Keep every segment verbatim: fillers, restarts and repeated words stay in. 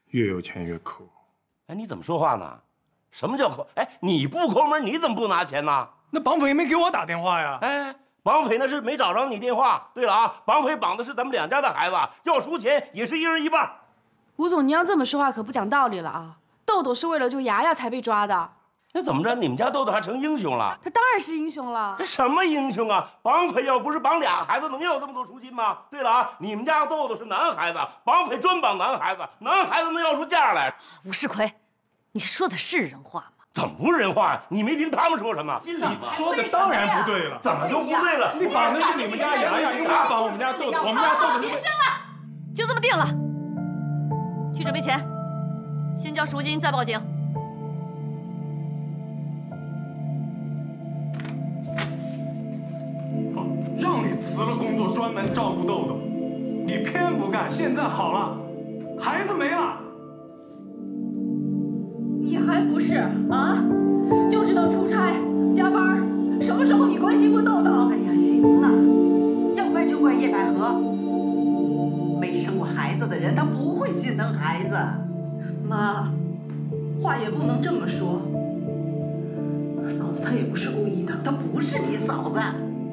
越有钱越抠。 哎，你怎么说话呢？什么叫抠？哎，你不抠门，你怎么不拿钱呢？ 那绑匪没给我打电话呀。 哎，绑匪那是没找着你电话。对了啊，绑匪绑的是咱们两家的孩子，要赎钱也是一人一半。 吴总，您要这么说话可不讲道理了啊！豆豆是为了救牙牙才被抓的。 那怎么着？你们家豆豆还成英雄了？ 他当然是英雄了。 这什么英雄啊？绑匪要不是绑俩孩子，能要这么多赎金吗？对了啊，你们家豆豆是男孩子，绑匪专绑男孩子，男孩子能要出价来？ 吴世奎，你说的是人话吗？ 怎么不是人话呀？你没听他们说什么？ 你说的当然不对了。 怎么就不对了？ 你绑的是你们家牙牙，又没绑我们家豆豆，我们家豆豆别争了，就这么定了。去准备钱，先交赎金，再报警。 让你辞了工作，专门照顾豆豆，你偏不干。现在好了，孩子没了， 你还不是啊？就知道出差加班，什么时候你关心过豆豆？ 哎呀，行了，要怪就怪叶百合。没生过孩子的人，他不会心疼孩子。 妈，话也不能这么说。嫂子她也不是故意的， 她不是你嫂子。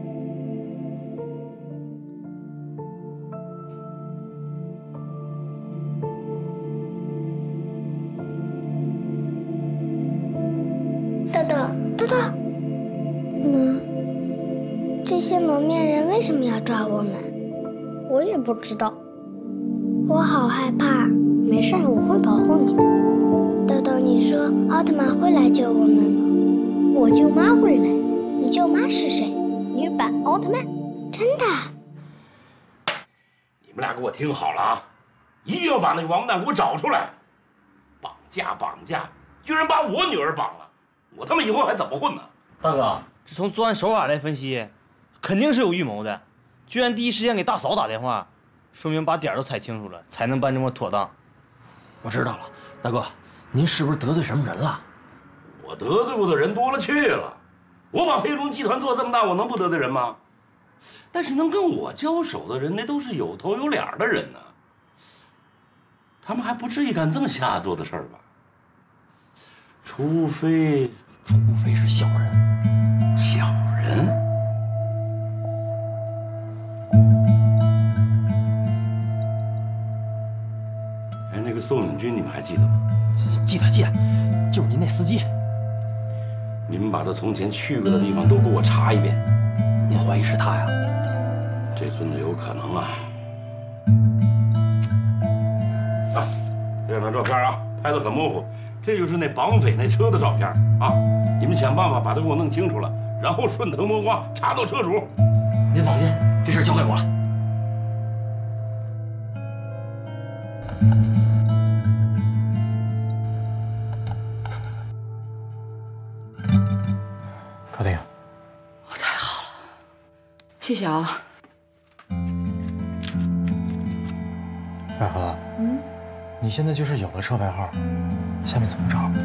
豆豆，豆豆，嗯，这些蒙面人为什么要抓我们？我也不知道，我好害怕。没事，我会保护你的。豆豆，你说奥特曼会来救我们吗？我舅妈会来。你舅妈是谁？女版奥特曼？真的？ 你们俩给我听好了啊，一定要把那个王八蛋给我找出来！绑架，绑架，居然把我女儿绑了！ 我他妈以后还怎么混呢？ 大哥，这从作案手法来分析，肯定是有预谋的。居然第一时间给大嫂打电话，说明把点都猜清楚了，才能办这么妥当。 我知道了，大哥，您是不是得罪什么人了？ 我得罪过的人多了去了。我把飞龙集团做这么大，我能不得罪人吗？但是能跟我交手的人，那都是有头有脸的人呢。他们还不至于干这么下作的事儿吧？ 除非， 除非是小人， 小人。哎，那个宋永军，你们还记得吗？ 记得记得，就是您那司机。 你们把他从前去过的地方都给我查一遍。 您怀疑是他呀？ 这孙子有可能啊。啊，这张照片啊，拍得很模糊。 这就是那绑匪那车的照片啊！你们想办法把它给我弄清楚了，然后顺藤摸瓜查到车主。 您放心，这事交给我了。 搞定。 太好了，谢谢啊。 百合，嗯，你现在就是有了车牌号。 下面怎么找？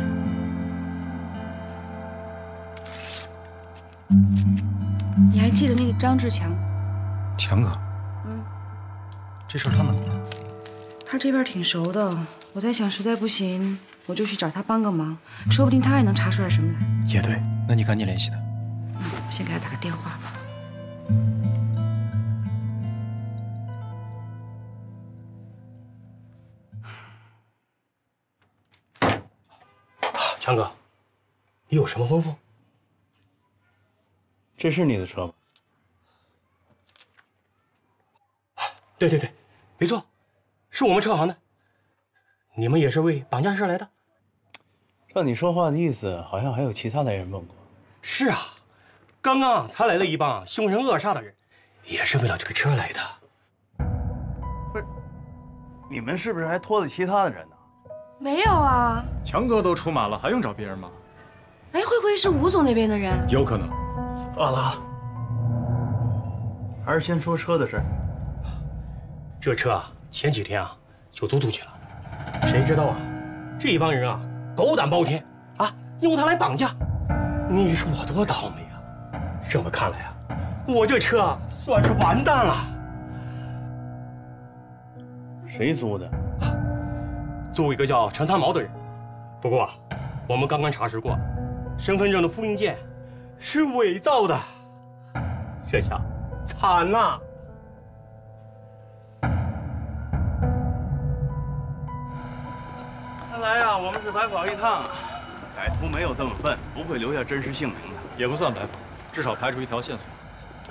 你还记得那个张志强？ 强哥。 嗯。 这事儿他能吗？ 他这边挺熟的，我在想，实在不行，我就去找他帮个忙，说不定他也能查出来什么来。 也对，那你赶紧联系他。 嗯，我先给他打个电话吧。 强哥，你有什么吩咐？ 这是你的车吗？ 对对对，没错，是我们车行的。你们也是为绑架事来的？ 照你说话的意思，好像还有其他来人问过。 是啊，刚刚才来了一帮凶神恶煞的人，也是为了这个车来的。 不是，你们是不是还拖着其他的人呢？ 没有啊， 强哥都出马了，还用找别人吗？ 哎，会不会是吴总那边的人？ 有可能。 完了， 还是先说车的事儿。 这车啊，前几天啊就租出去了，谁知道啊，这帮人啊狗胆包天啊，用它来绑架。你说我多倒霉啊！这么看来啊，我这车啊算是完蛋了。 谁租的？ 做一个叫陈三毛的人。不过，我们刚刚查实过，身份证的复印件是伪造的，这下惨了。 看来呀，我们是白跑一趟啊！歹徒没有这么笨，不会留下真实姓名的。 也不算白跑，至少排除一条线索。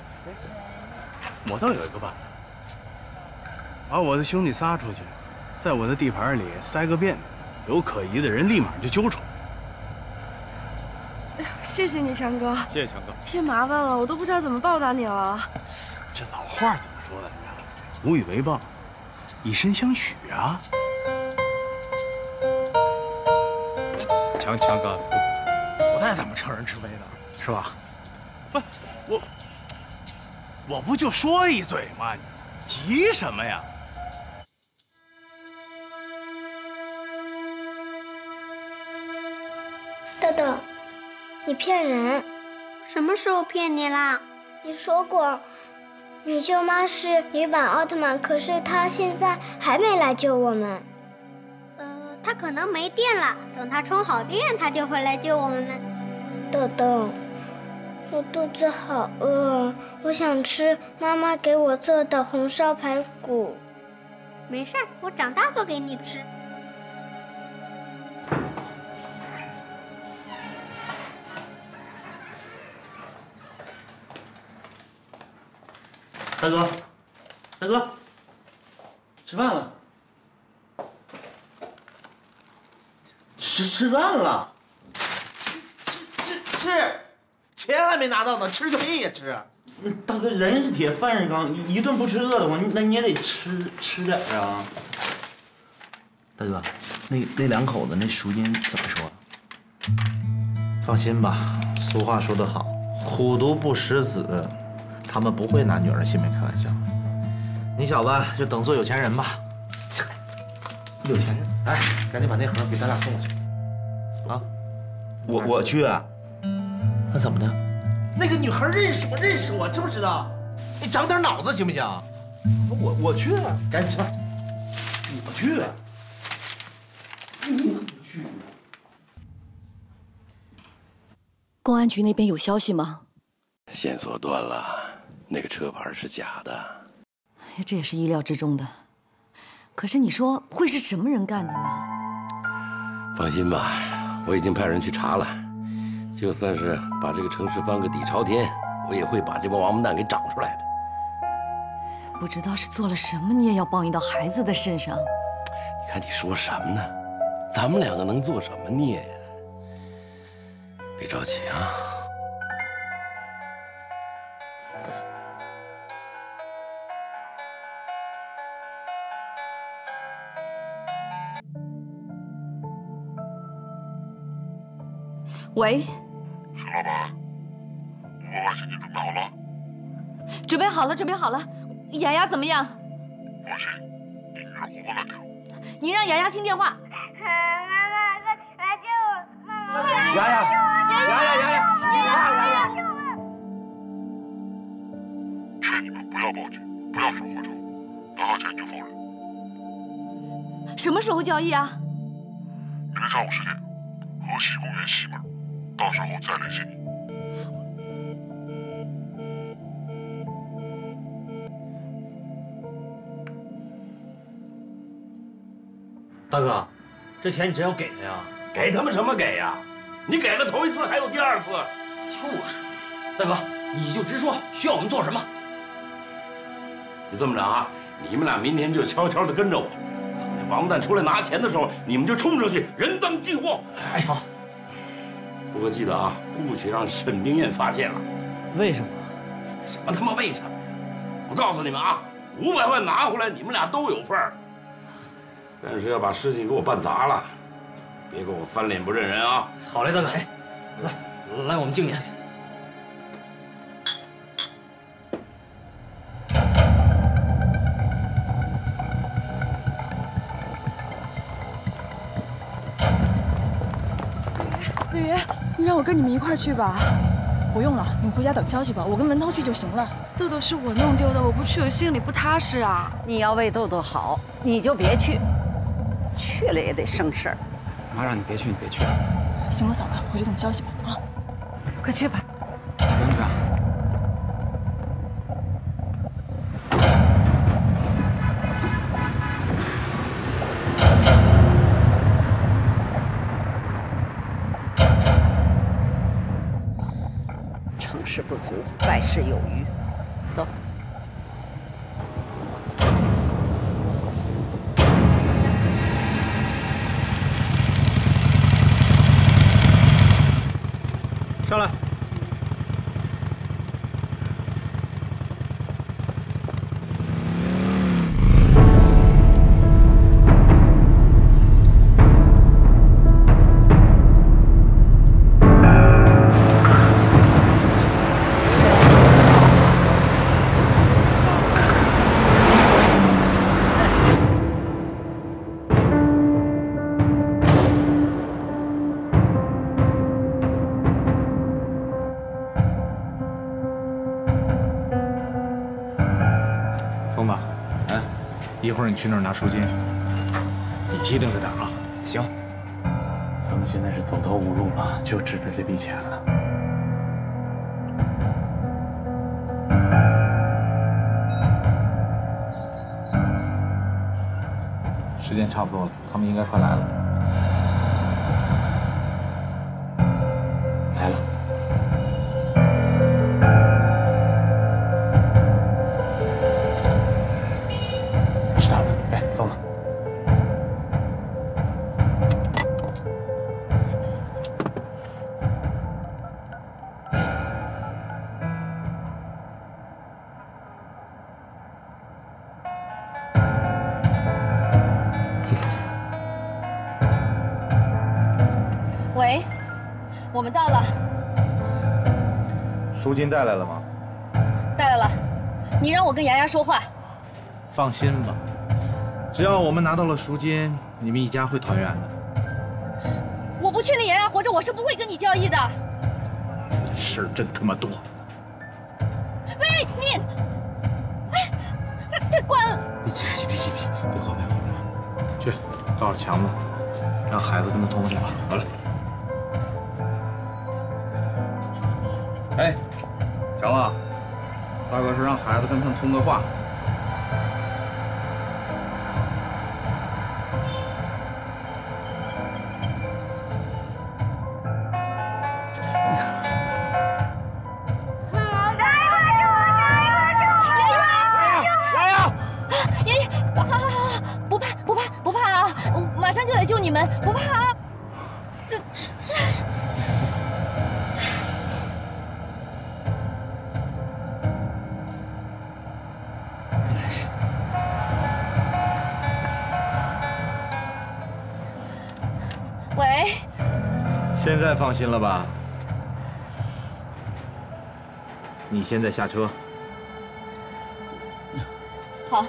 我倒有一个办法，把我的兄弟撒出去，在我的地盘里塞个遍，有可疑的人立马就揪出来。 哎呦，谢谢你，强哥。 谢谢强哥。 添麻烦了，我都不知道怎么报答你了。 这老话怎么说来着？无以为报，以身相许啊！ 强强哥，不太怎么趁人之危的，是吧？ 不，我我不就说一嘴吗？你急什么呀？ 豆豆，你骗人！ 什么时候骗你啦？ 你说过，你舅妈是女版奥特曼，可是她现在还没来救我们。 呃，她可能没电了，等她充好电，她就会来救我们。 豆豆，我肚子好饿，我想吃妈妈给我做的红烧排骨。 没事儿，我长大做给你吃。 大哥，大哥，吃饭了，吃吃饭了，吃吃吃吃，钱还没拿到呢，吃个屁呀吃！那大哥，人是铁，饭是钢，一顿不吃饿得慌，那你也得吃吃点啊。大哥，那那两口子那赎金怎么说？放心吧，俗话说得好，虎毒不食子。他们不会拿女儿的性命开玩笑，你小子就等做有钱人吧。有钱人，哎，赶紧把那盒给咱俩送过去。啊，我我去，那怎么的？那个女孩认识我，认识我，知不知道？你长点脑子行不行？我我去，赶紧吃饭。我去，你怎么去？ 公安局那边有消息吗？ 线索断了。那个车牌是假的， 这也是意料之中的。可是你说会是什么人干的呢？ 放心吧，我已经派人去查了。就算是把这个城市翻个底朝天，我也会把这帮王八蛋给找出来的。 不知道是做了什么孽要报应到孩子的身上。 你看你说什么呢？咱们两个能做什么孽呀？别着急啊。 喂， 沈老板，五百万现金准备好了？ 准备好了，准备好了。雅雅怎么样？ 放心，你女儿活蹦乱跳。 你让雅雅听电话。 妈妈，来来救我！妈妈， 雅雅，雅雅，雅雅，雅雅， 劝你们不要报警，不要耍花招，拿到钱就放人。 什么时候交易啊？ 明天上午十点，河西公园西门。到时候再联系你。 大哥，这钱你真要给他呀？ 给他们什么给呀？你给了头一次，还有第二次。 就是，大哥，你就直说，需要我们做什么？ 你这么着啊，你们俩明天就悄悄的跟着我，等那王八蛋出来拿钱的时候，你们就冲上去，人赃俱获。 哎，好。 不过记得啊，不许让沈冰燕发现了。 为什么？ 什么他妈为什么呀？我告诉你们啊，五百万拿回来，你们俩都有份儿。但是要把事情给我办砸了，别给我翻脸不认人啊！ 好嘞，大哥。 来，来，我们敬你。 子瑜，你让我跟你们一块儿去吧。不用了，你们回家等消息吧，我跟文涛去就行了。豆豆是我弄丢的，我不去我心里不踏实啊。 你要为豆豆好，你就别去。 去了也得生事儿。 妈让你别去，你别去了。 行了，嫂子，回去等消息吧。啊， 快去吧。 不用去啊。 成事不足，败事有余。走。 上来。 疯子，哎，一会儿你去那儿拿赎金，你机灵着点啊。 行。 咱们现在是走投无路了，就指着这笔钱了。时间差不多了，他们应该快来了。 来了。 是他们，哎，疯子， 喂，我们到了， 赎金带来了吗？ 带来了。你让我跟牙牙说话。 放心吧，只要我们拿到了赎金，你们一家会团圆的。 我不确定牙牙活着，我是不会跟你交易的。 事儿真他妈多。 喂，你，哎，他他关了。 别急，别急，别急，别慌，别慌，别慌。 去，告诉强子，让孩子跟他通个电话。 好嘞。 哎，强子，大哥说让孩子跟他通个话。 牙牙，爷爷，好好好好，不怕不怕不怕啊！我马上就来救你们，不怕啊！ 喂， 现在放心了吧？你现在下车。 好。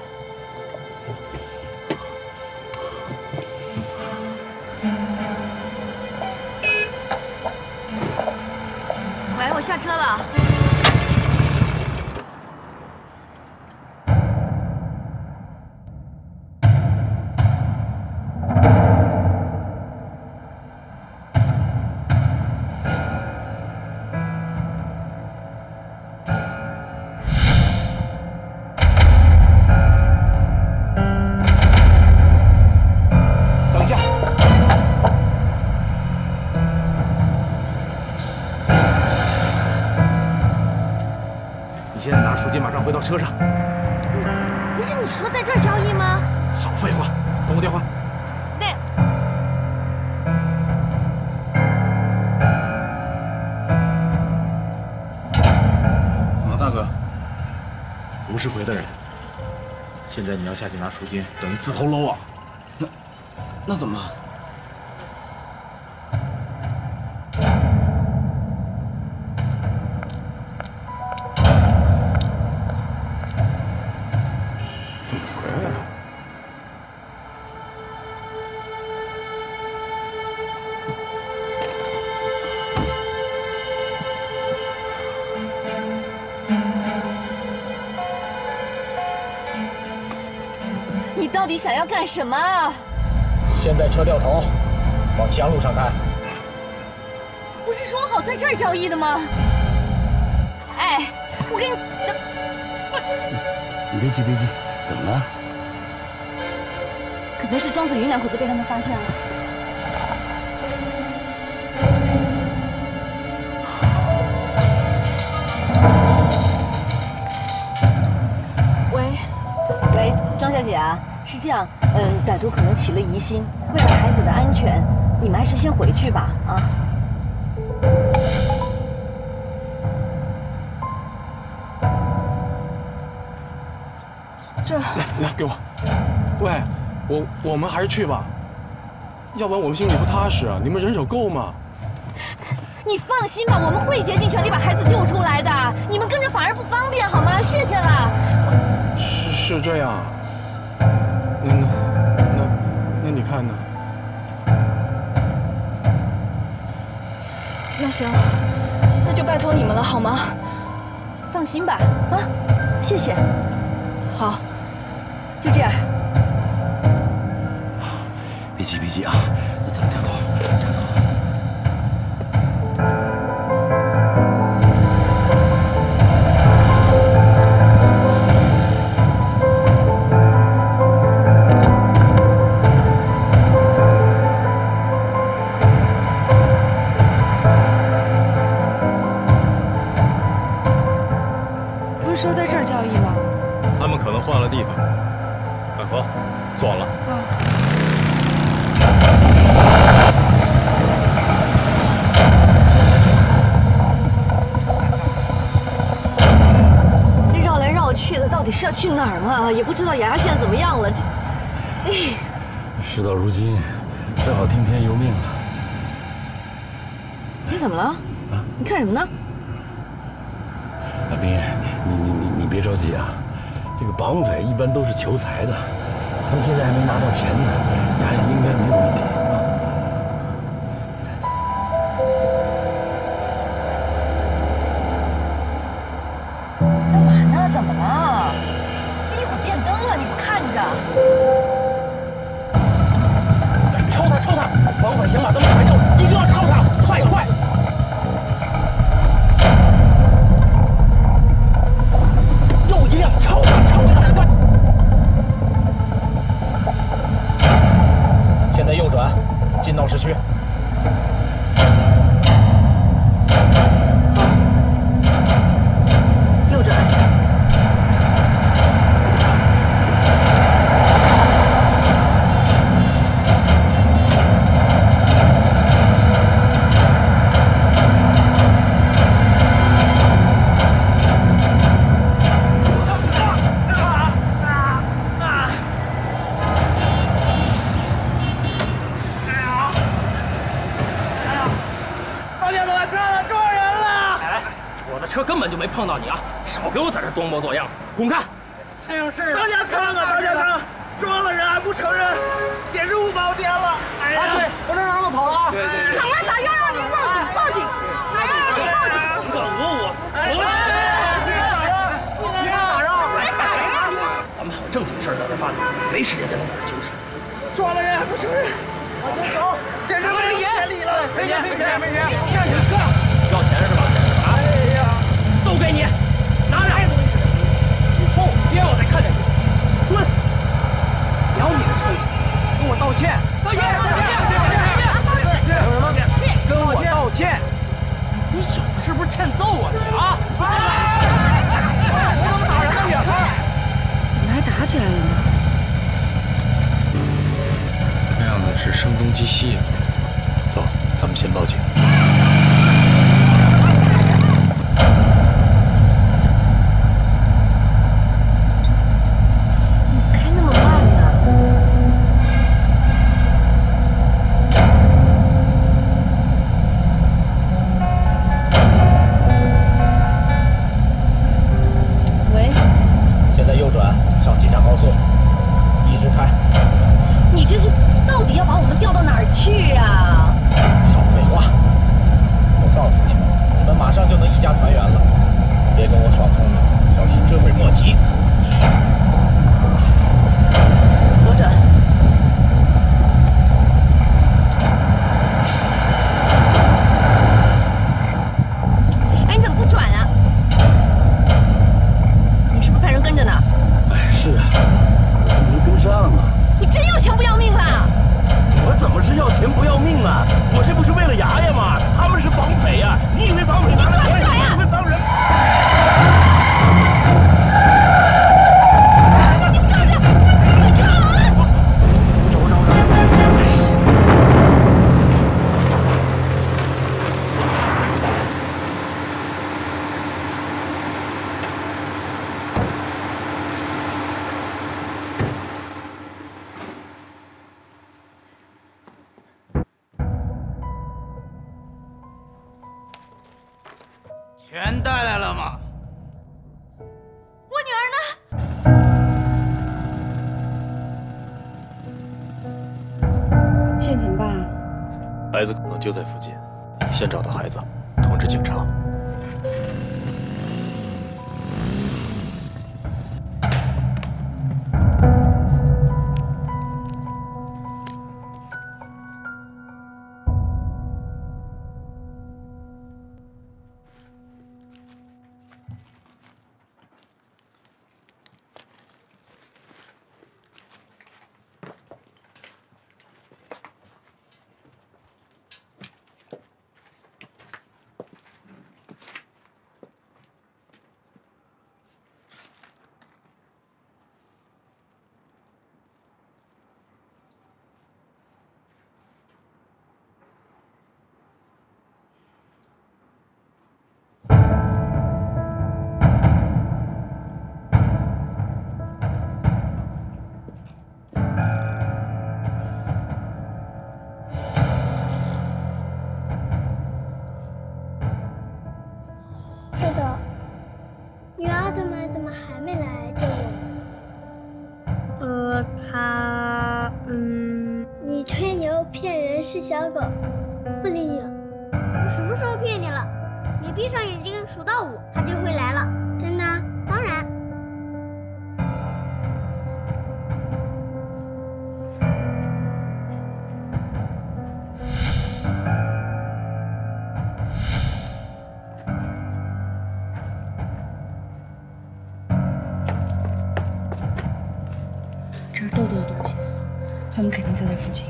喂，我下车了。 现在拿赎金，马上回到车上。 不是你说在这儿交易吗？ 少废话，等我电话。 那怎么了，大哥？ 吴世奎的人，现在你要下去拿赎金，等于自投罗网。 那那怎么办？ 你到底想要干什么啊？ 现在车掉头，往江路上开。 不是说好在这儿交易的吗？哎，我跟你， 你别急别急，怎么了？ 可能是庄子云两口子被他们发现了。喂，喂，庄小姐啊，是这样，嗯，歹徒可能起了疑心，为了孩子的安全，你们还是先回去吧，啊。 这来来给我，喂，我我们还是去吧，要不然我们心里不踏实啊。你们人手够吗？ 你放心吧，我们会竭尽全力把孩子救出来的。你们跟着反而不方便，好吗？谢谢了。 是是这样，那那那那你看呢？ 那行，那就拜托你们了，好吗？ 放心吧，啊，谢谢。 好， 就这样。 别急别急啊，那咱们掉头，掉头。 不是说在这儿交易吗？ 他们可能换了地方。百合，做好了。 这绕来绕去的，到底是要去哪儿嘛？也不知道雅雅现在怎么样了。这，哎， 事到如今，只好听天由命了。 你怎么了？啊？你看什么呢？ 大斌，你你你你别着急啊。这个绑匪一般都是求财的，他们现在还没拿到钱呢，雅雅应该没有问题啊。 干嘛呢？怎么了？这一会儿变灯了，你不看着？ 抄他，抄他！绑匪想把咱们甩掉，一定要抄他！快快！又一辆，抄他，抄他，快！现在右转，进闹市区。 右转。 车根本就没碰到你啊！少给我在这装模作样，滚开！ 太阳事！大家看看，大家看，撞了人还不承认，简直无法无天了！哎呀，我这让他们跑了啊！ 哪呀哪要让您报警报警？哪要让您报警？ 你敢讹我？ 哎，你哪让？你哪让？ 来打呀！ 咱们还有正经事在这办呢，没时间跟他在这纠缠。 撞了人还不承认，往前走，简直没有天理了！ 没钱没钱没钱！让你哥要钱是吧？ 哎呀！ 都给你，拿着！以后别让我再看见你，滚！ 要你的车子，跟我道歉！ 道歉！道歉！ 有什么？跟我道歉！ 你小子是不是欠揍啊你啊？ 我怎么打人呢你？ 怎么还打起来了呢？ 这样子是声东击西呀。走，咱们先报警。 全带来了吗？ 我女儿呢？ 现在怎么办啊？ 孩子可能就在附近，先找到孩子，通知警察。 豆豆，女奥特曼怎么还没来救我们？呃，他……嗯，你吹牛骗人是小狗，不理你了。 我什么时候骗你了？你闭上眼睛数到五，他就会来了。真的？当然。 这是豆豆的东西，他们肯定在那附近。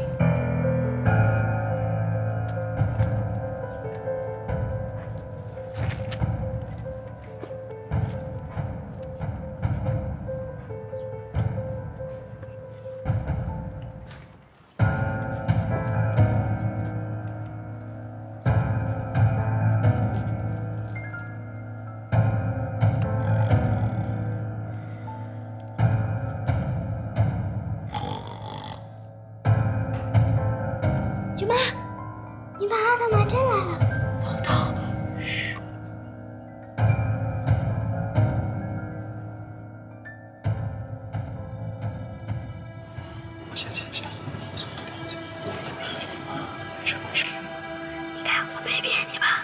舅妈，你把奥特曼真来了。 豆豆，嘘。 我先进去。 危险吗？ 没事没事。 你看我没骗你吧？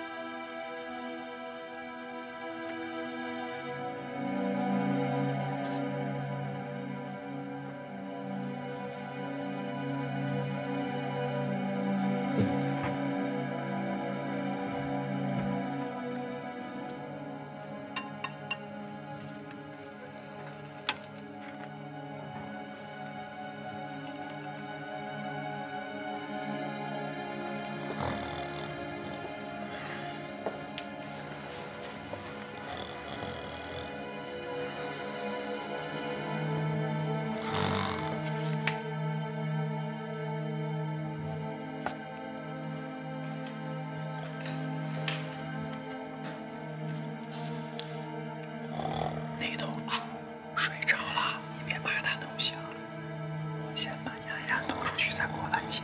那头猪睡着了，你别把它弄醒。我先把丫丫拖出去，再过来接。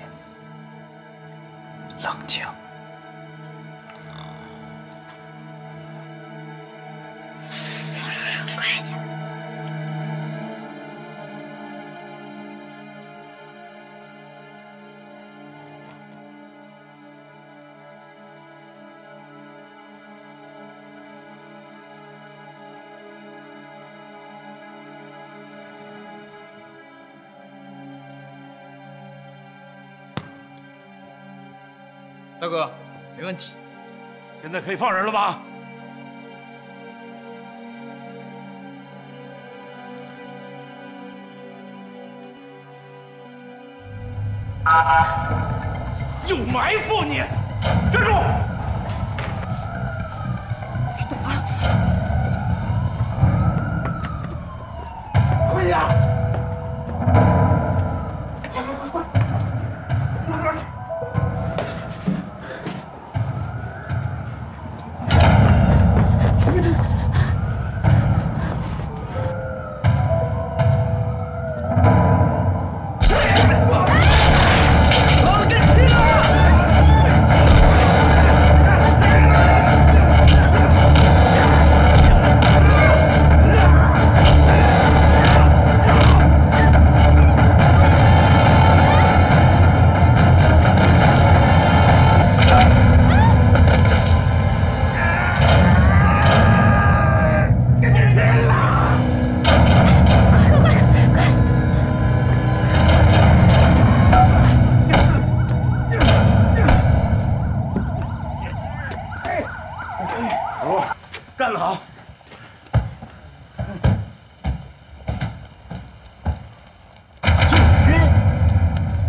冷静。 叔叔，快点！ 大哥，没问题。 现在可以放人了吧？有埋伏你！站住！ 去躲啊！ 快点！ 啊！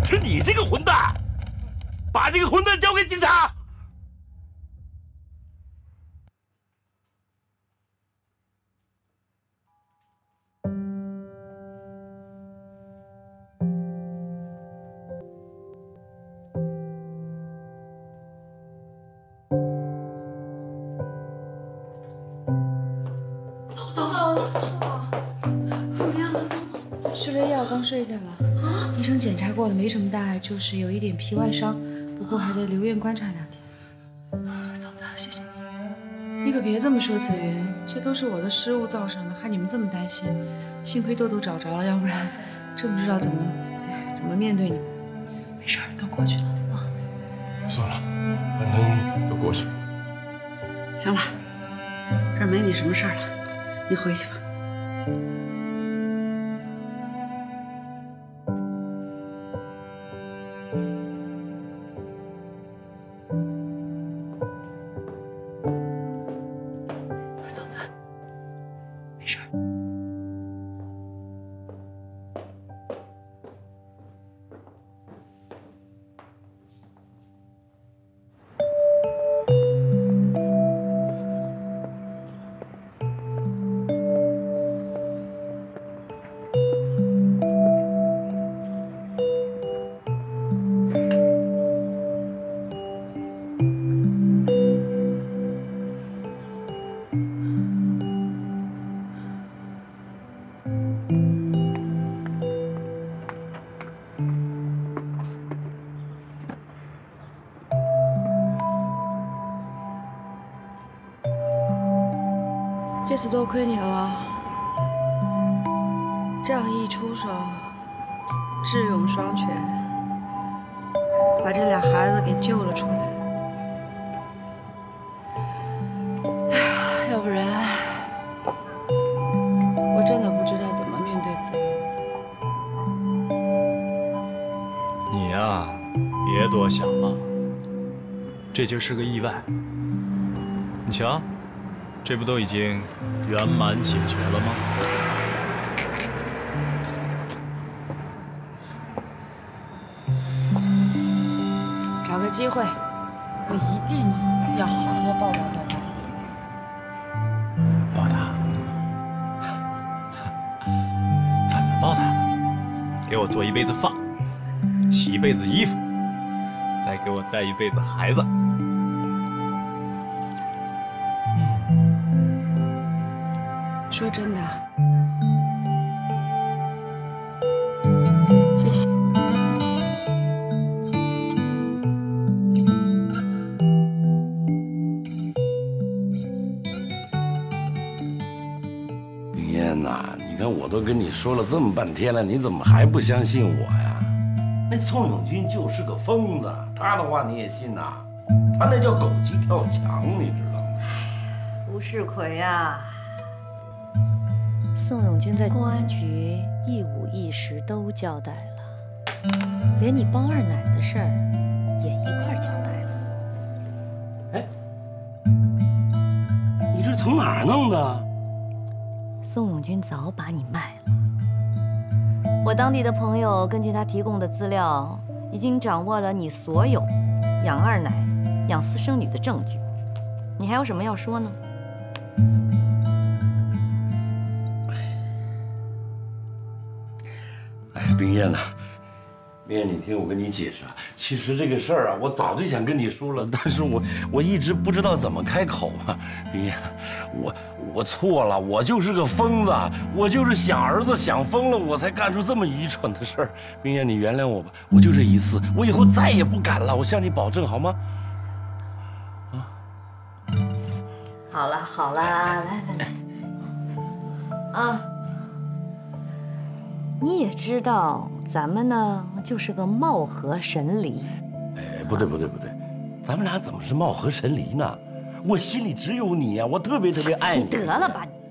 是你这个混蛋，把这个混蛋交给警察。 吃了药，刚睡下了。医生检查过了，没什么大碍，就是有一点皮外伤，不过还得留院观察两天。 嫂子，谢谢你。 你可别这么说，子云，这都是我的失误造成的，害你们这么担心。幸亏豆豆找着了，要不然真不知道怎么怎么面对你们。 没事，都过去了啊。 算了，反正都过去了。 行了，这儿没你什么事儿了，你回去吧。 这次多亏你了，仗义出手，智勇双全，把这俩孩子给救了出来。要不然，我真的不知道怎么面对子云。 你呀，别多想了，这就是个意外。你瞧。这不都已经圆满解决了吗？ 找个机会，我一定要好好报答豆豆。 报答？怎么报答呢？给我做一辈子饭，洗一辈子衣服，再给我带一辈子孩子。 说真的，谢谢。 冰燕呐，你看我都跟你说了这么半天了，你怎么还不相信我呀？那宋永军就是个疯子，他的话你也信呐？他那叫狗急跳墙，你知道吗？ 吴世奎呀。宋永军在公安局一五一十都交代了，连你包二奶的事儿也一块儿交代了。 哎，你这从哪儿弄的？ 宋永军早把你卖了。我当地的朋友根据他提供的资料，已经掌握了你所有养二奶、养私生女的证据。你还有什么要说呢？ 冰燕呐，冰燕，你听我跟你解释啊，其实这个事儿啊，我早就想跟你说了，但是我我一直不知道怎么开口啊。冰燕，我我错了，我就是个疯子，我就是想儿子想疯了，我才干出这么愚蠢的事儿。冰燕，你原谅我吧，我就这一次，我以后再也不敢了，我向你保证，好吗？ 啊，好了好了，来来来，啊。你也知道，咱们呢就是个貌合神离。 哎，不对不对不对，咱们俩怎么是貌合神离呢？我心里只有你呀，我特别特别爱你。 你得了吧你！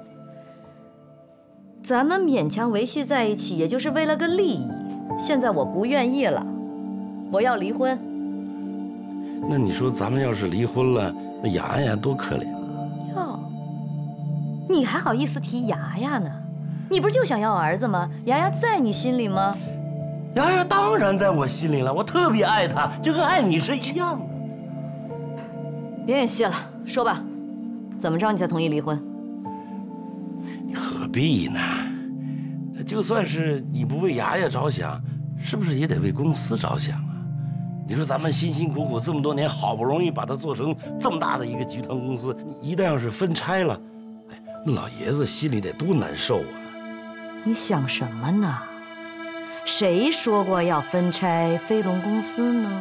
咱们勉强维系在一起，也就是为了个利益。现在我不愿意了，我要离婚。 那你说咱们要是离婚了，那牙牙多可怜啊！ 哟，你还好意思提牙牙呢？你不是就想要儿子吗？牙牙在你心里吗？ 雅雅当然在我心里了，我特别爱她，就跟爱你是一样的。 别演戏了，说吧，怎么着你才同意离婚？ 你何必呢？就算是你不为雅雅着想，是不是也得为公司着想啊？你说咱们辛辛苦苦这么多年，好不容易把它做成这么大的一个集团公司，一旦要是分拆了，哎，那老爷子心里得多难受啊！ 你想什么呢？谁说过要分拆飞龙公司呢？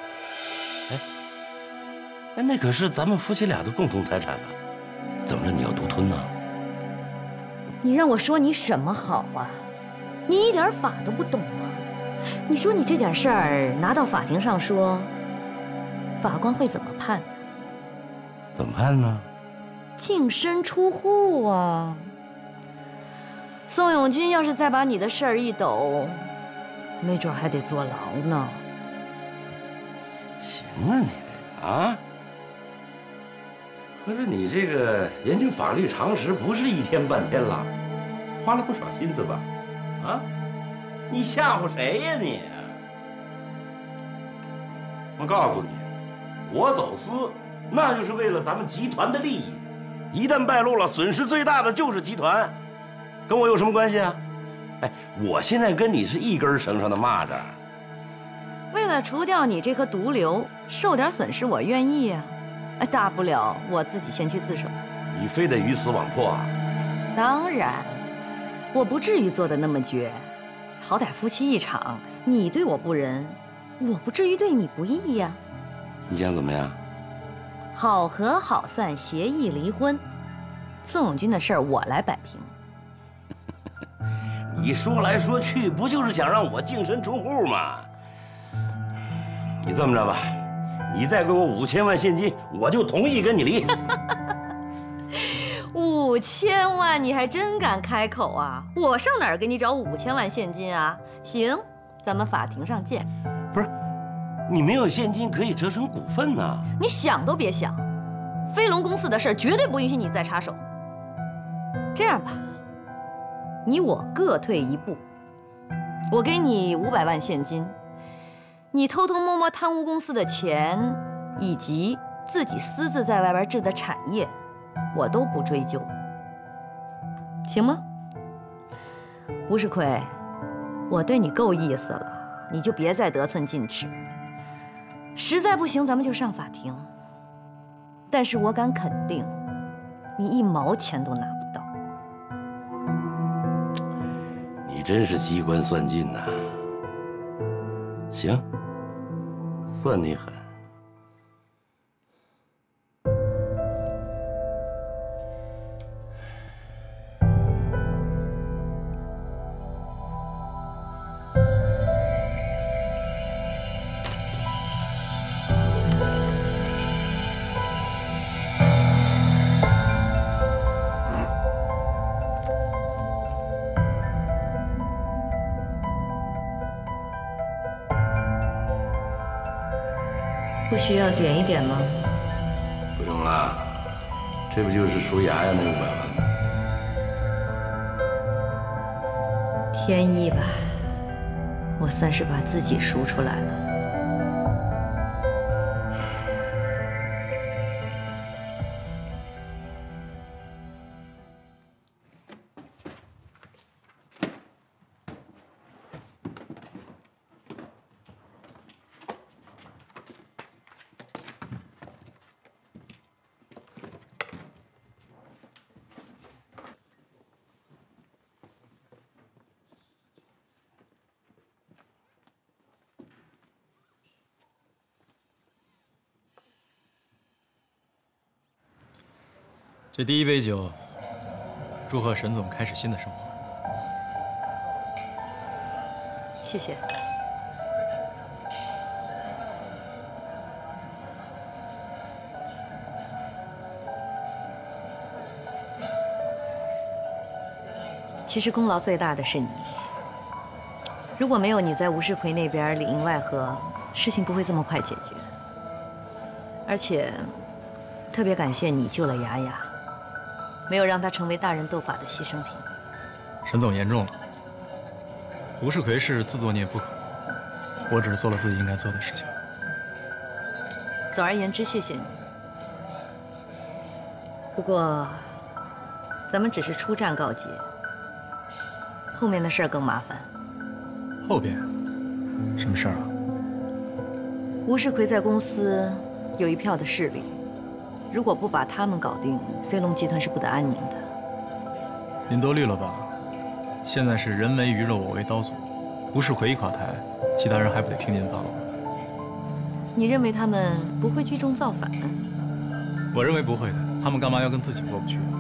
哎，那可是咱们夫妻俩的共同财产呢，怎么着你要独吞呢？ 你让我说你什么好啊？你一点法都不懂吗？你说你这点事儿拿到法庭上说，法官会怎么判呢？ 怎么判呢？ 净身出户啊！宋永军要是再把你的事儿一抖，没准还得坐牢呢。 行啊，你这个啊，合着你这个研究法律常识不是一天半天了，花了不少心思吧？啊，你吓唬谁呀你？我告诉你，我走私那就是为了咱们集团的利益，一旦败露了，损失最大的就是集团，跟我有什么关系啊？哎，我现在跟你是一根绳上的蚂蚱。 为了除掉你这颗毒瘤，受点损失我愿意呀、啊，大不了我自己先去自首。 你非得鱼死网破啊？ 当然，我不至于做的那么绝，好歹夫妻一场，你对我不仁，我不至于对你不义呀、啊。 你想怎么样？ 好合好散，协议离婚，宋永军的事儿我来摆平。 你说来说去，不就是想让我净身出户吗？你这么着吧，你再给我五千万现金，我就同意跟你离。 五千万，你还真敢开口啊？我上哪儿给你找五千万现金啊？行，咱们法庭上见。 不是，你没有现金可以折成股份呢。 你想都别想，飞龙公司的事儿绝对不允许你再插手。这样吧，你我各退一步，我给你五百万现金，你偷偷摸摸贪污公司的钱，以及自己私自在外边置的产业，我都不追究，行吗？吴世奎，我对你够意思了，你就别再得寸进尺。实在不行，咱们就上法庭。但是我敢肯定，你一毛钱都拿不到。 你真是机关算尽呐！行，算你狠。 不需要点一点吗？ 不用了，这不就是属雅雅那五百万吗？ 天意吧，我算是把自己赎出来了。 这第一杯酒，祝贺沈总开始新的生活。 谢谢。其实功劳最大的是你。如果没有你在吴世奎那边里应外合，事情不会这么快解决。而且，特别感谢你救了雅雅。 没有让他成为大人斗法的牺牲品。 沈总言重了，吴世奎是自作孽不可活。 我只是做了自己应该做的事情。 总而言之，谢谢你。不过，咱们只是初战告捷，后面的事儿更麻烦。 后边什么事儿啊？ 吴世奎在公司有一票的势力，如果不把他们搞定，飞龙集团是不得安宁的。 您多虑了吧？现在是人为鱼肉，我为刀俎。吴世奎一垮台，其他人还不得听您发落？ 你认为他们不会聚众造反？ 我认为不会的。他们干嘛要跟自己过不去？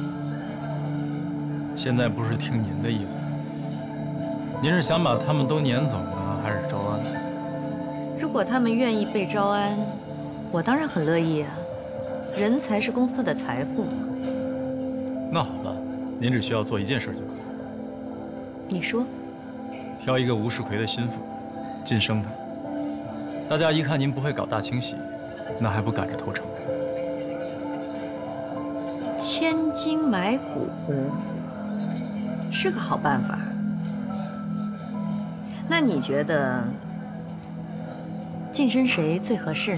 现在不是听您的意思。您是想把他们都撵走呢，还是招安？ 如果他们愿意被招安，我当然很乐意啊。人才是公司的财富。 那好吧，您只需要做一件事就可以。 你说？ 挑一个吴世奎的心腹，晋升他。大家一看您不会搞大清洗，那还不赶着投诚？ 千金买骨是个好办法。那你觉得晋升谁最合适呢？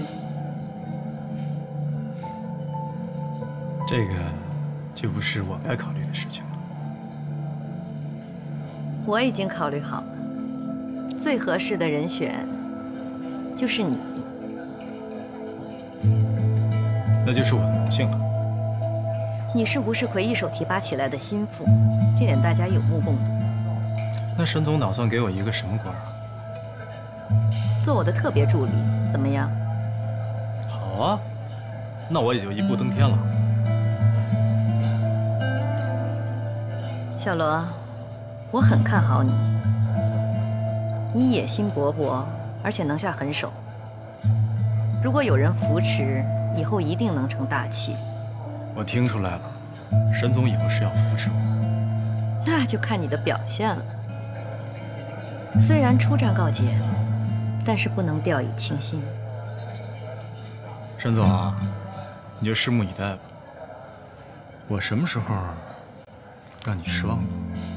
这个就不是我该考虑的事情了。 我已经考虑好了，最合适的人选就是你。 那就是我的荣幸了。 你是吴世奎一手提拔起来的心腹，这点大家有目共睹。 那沈总打算给我一个什么官啊？ 做我的特别助理，怎么样？ 好啊，那我也就一步登天了。 小罗，我很看好你。你野心勃勃，而且能下狠手。如果有人扶持，以后一定能成大器。 我听出来了，沈总以后是要扶持我。 那就看你的表现了。虽然初战告捷，但是不能掉以轻心。 沈总啊，你就拭目以待吧。我什么时候让你失望了？